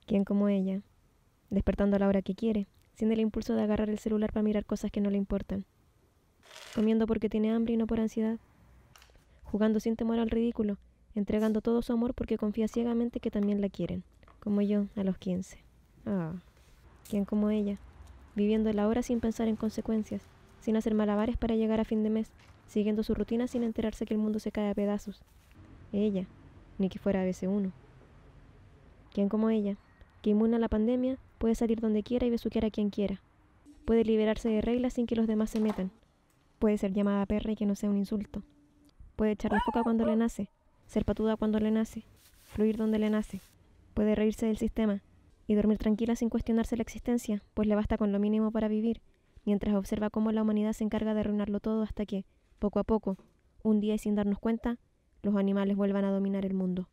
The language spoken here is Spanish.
¿Quién como ella? Despertando a la hora que quiere, sin el impulso de agarrar el celular para mirar cosas que no le importan. Comiendo porque tiene hambre y no por ansiedad. Jugando sin temor al ridículo, entregando todo su amor porque confía ciegamente que también la quieren, como yo a los 15. Ah, ¿quién como ella? Viviendo el ahora sin pensar en consecuencias, sin hacer malabares para llegar a fin de mes, siguiendo su rutina sin enterarse que el mundo se cae a pedazos. Ella, ni que fuera ABC1. ¿Quién como ella? Que inmune a la pandemia, puede salir donde quiera y besuquear a quien quiera. Puede liberarse de reglas sin que los demás se metan. Puede ser llamada perra y que no sea un insulto. Puede echar la foca cuando le nace, ser patuda cuando le nace, fluir donde le nace. Puede reírse del sistema y dormir tranquila sin cuestionarse la existencia, pues le basta con lo mínimo para vivir, mientras observa cómo la humanidad se encarga de arruinarlo todo hasta que, poco a poco, un día y sin darnos cuenta, los animales vuelvan a dominar el mundo.